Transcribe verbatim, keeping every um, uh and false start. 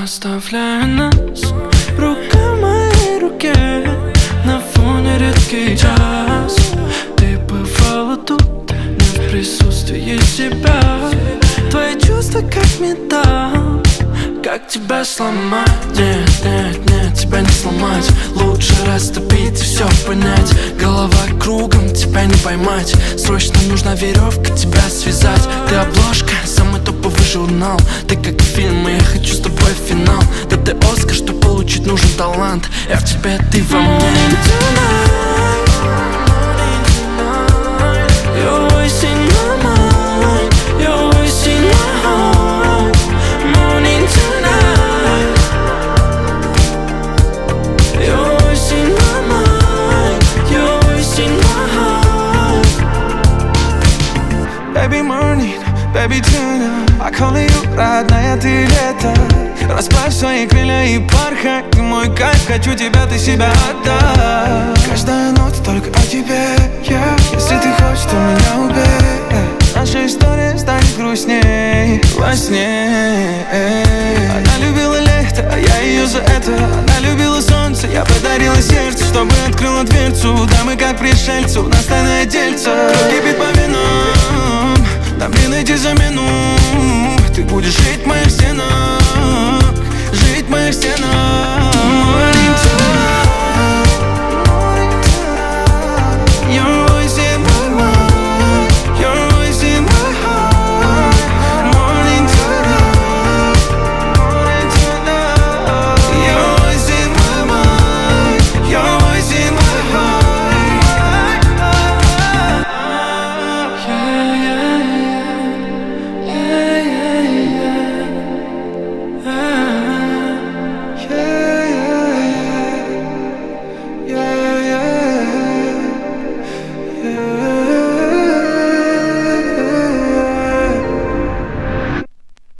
оставляя нас. Рука в моей руке на фоне редкий час. Ты бывала тут, не в присутствии себя. Твои чувства как металл, как тебя сломать? Нет, нет, нет, тебя не сломать. Лучше растопить и все понять. Голова кругом, тебя не поймать. Срочно нужна веревка, тебя связать. Ты обложка, самый топовый журнал. Ты как фильм, и я хочу с тобой финал. Да ты Оскар, что получить нужен талант. Я в тебе, ты во мне. You're wasting my mind, you're wasting my heart. Morning tonight, you're wasting my mind, you're wasting my heart. Baby morning, baby tonight, I call you родная, ты лето. Расправь свои крылья и порхай. Ты мой кайф, хочу тебя, ты себя отдай. Каждая ночь только о тебе, yeah. Если ты хочешь, то меня убей, yeah. Наша история станет грустней во сне. Она любила лето, а я ее за это. Она любила солнце, я подарила сердце, чтобы открыла дверцу. Да мы как пришельцы, у нас тайное дельце. Кровь кипит по венам, нам не найти замену. Ты будешь жить в моих стенах, жить в моих стенах.